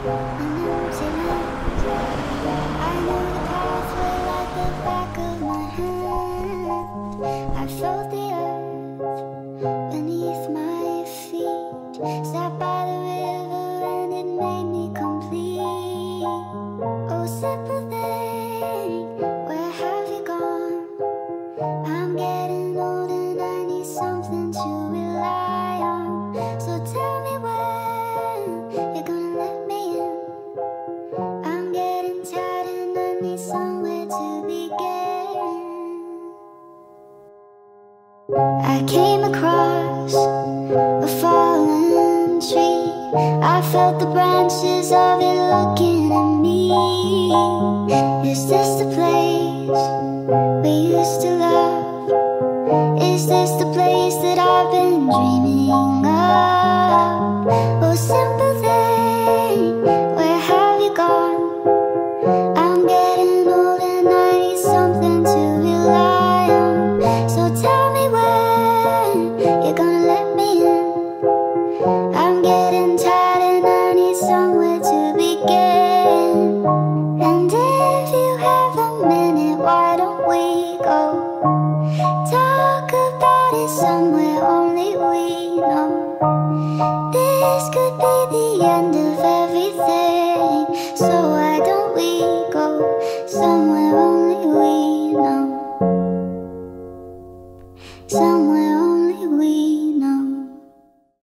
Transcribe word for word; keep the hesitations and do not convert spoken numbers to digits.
an empty land. I know the pathway like the back of my hand. I felt the earth beneath my feet. Sat by the river and it made me complete. Oh, simple thing, where have you gone? I'm getting old and I need something to rely on. So tell me when you're gonna let me in. I'm getting tired and I need somewhere to begin. I came across a fallen tree. I felt the branches of it looking at me. Is this the place we used to love? Is this the place that I've been dreaming of?